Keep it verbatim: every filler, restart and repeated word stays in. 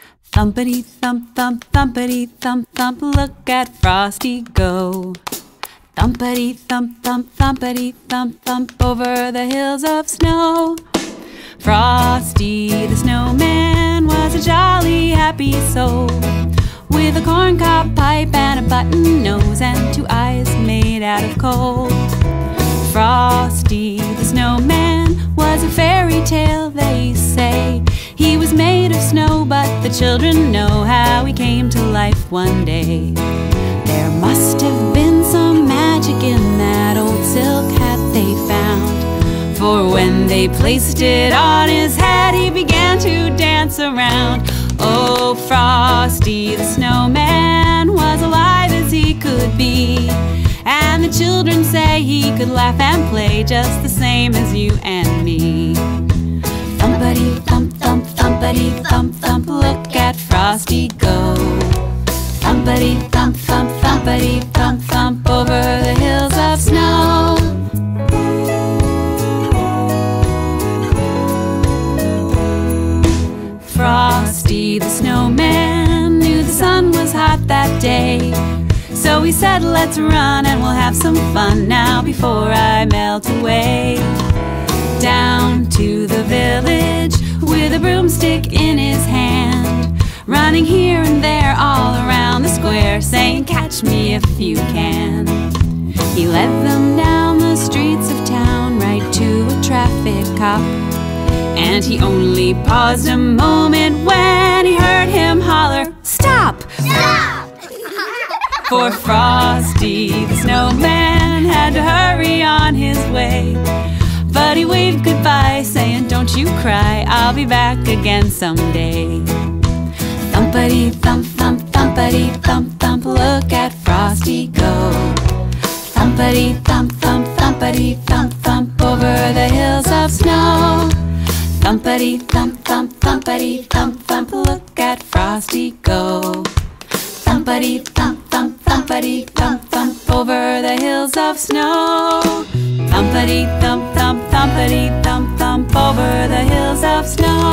Thumpety thump thump, thumpety thump thump, look at Frosty go. Thumpety thump thump, thumpety thump thump, over the hills of snow. Frosty the Snowman was a jolly happy soul, with a corncob pipe and a button nose and two eyes made out of coal. Frosty the Snowman was a fairy tale, they say. He was made of snow, but the children know how he came to life one day. There must have been some magic in that old silk hat they found, for when they placed it on his head, he began to dance around. Oh, Frosty the Snowman was alive as he could be, and the children say he could laugh and play just the same as you and me. Thumpety thump thump, thumpety thump thump, look at Frosty go. Thumpety thump thump, thumpety thump thump, over the hills of snow. Frosty the Snowman knew the sun was hot that day, so he said, let's run and we'll have some fun now before I melt away. Down to the village with a broomstick in his hand, running here and there all around the square, saying, catch me if you can. He led them down the streets of town right to a traffic cop, and he only paused a moment when he heard him holler, stop! Stop! For Frosty the Snowman had to hurry on his way, but he waved goodbye, saying, don't you cry, I'll be back again someday. Thumpety thump thump, thumpety thump thump, look at Frosty go. Thumpety thump thump, thumpety thump thump, over the hills of snow. Thumpety thump thump, thumpety thump thump, look at Frosty go. Thumpety thump thump, thumpety thump thump, over the hills of snow. Thumpety thump thump, thumpety thump thump, over the hills of snow.